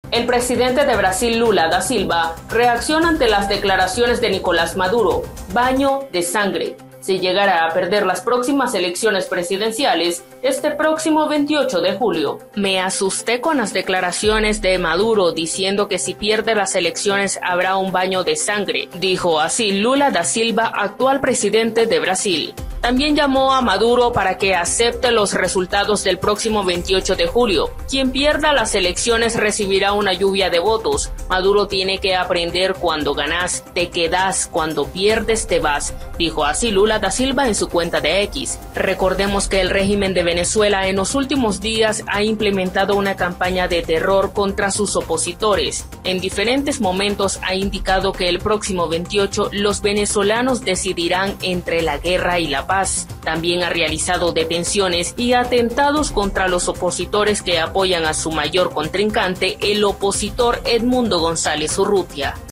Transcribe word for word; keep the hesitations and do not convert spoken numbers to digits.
El presidente de Brasil, Lula da Silva, reacciona ante las declaraciones de Nicolás Maduro. Baño de sangre. Si llegara a perder las próximas elecciones presidenciales este próximo veintiocho de julio. Me asusté con las declaraciones de Maduro diciendo que si pierde las elecciones habrá un baño de sangre, dijo así Lula da Silva, actual presidente de Brasil. También llamó a Maduro para que acepte los resultados del próximo veintiocho de julio. Quien pierda las elecciones recibirá una lluvia de votos. Maduro tiene que aprender: cuando ganas, te quedas; cuando pierdes, te vas, dijo así Lula da Silva en su cuenta de X. Recordemos que el régimen de Venezuela en los últimos días ha implementado una campaña de terror contra sus opositores. En diferentes momentos ha indicado que el próximo veintiocho los venezolanos decidirán entre la guerra y la paz. También ha realizado detenciones y atentados contra los opositores que apoyan a su mayor contrincante, el opositor Edmundo González Urrutia.